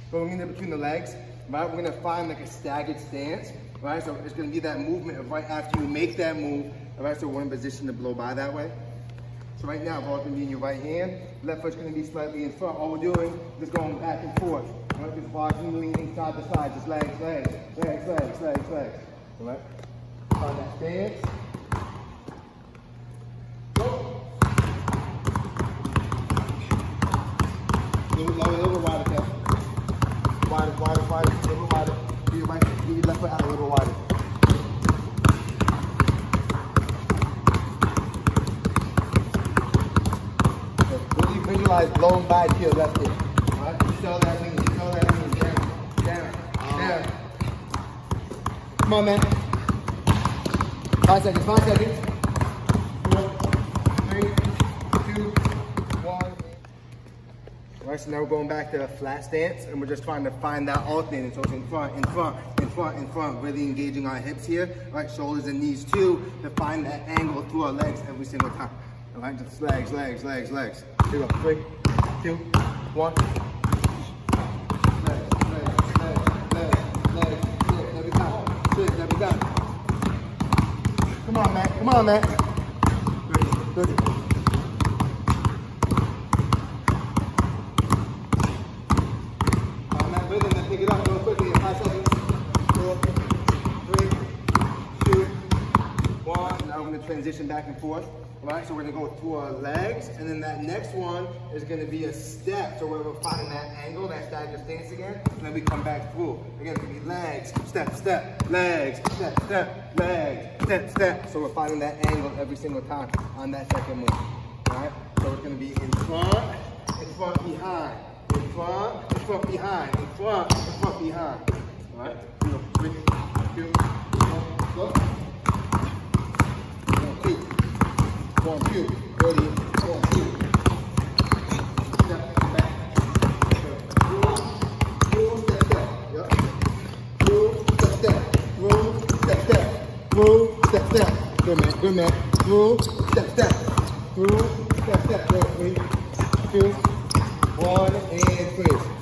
going in there between the legs, right? We're gonna find like a staggered stance, right? So it's gonna be that movement of right after you make that move, all right? So we're in position to blow by that way. So right now, ball's gonna be in your right hand, left foot's gonna be slightly in front. All we're doing is going back and forth, right? This ball's leaning side to side, just legs, legs, legs, legs, legs, legs, all right? Find that stance. Go. A little wider, Kev. Wider, wider, wider, a little wider. Do your left foot out a little wider. Really visualize blowing by to your left hip. Alright, you feel that thing, down, down, down. Come on, man. 5 seconds, 5 seconds. 4, 3, 2, 1. Alright, so now we're going back to a flat stance, and we're just trying to find that alternating. So it's in front, in front, in front, in front, really engaging our hips here. Alright, shoulders and knees too, to find that angle through our legs every single time. Alright, just legs, legs, legs, legs. Here we go, 3, 2, 1. Legs, legs, legs, legs, legs, every time. Six, every time. Come on, Matt, come on, Matt. Good, good. Pick it up real quickly in 5 seconds. 4, 3, 2, 1. Now we're going to transition back and forth. All right, so we're going to go through our legs, and then that next one is going to be a step. So we're going to find that angle, that staggered stance again, and then we come back through. Again, it's going to be legs, step, step, legs, step, step, legs, step, step. So we're finding that angle every single time on that second move. All right, so it's going to be in front, behind. In front, behind, in front, behind. All right, 3, 2, 1, go. 1, 2, 1, 2, ready, 1, 2. Step back. Move, step, step. Yep. Move, step, step. Move, step, step. Move, step, step. Good man, good man. Move, step, step. Move, step, step. 3, 2, 1, and finish.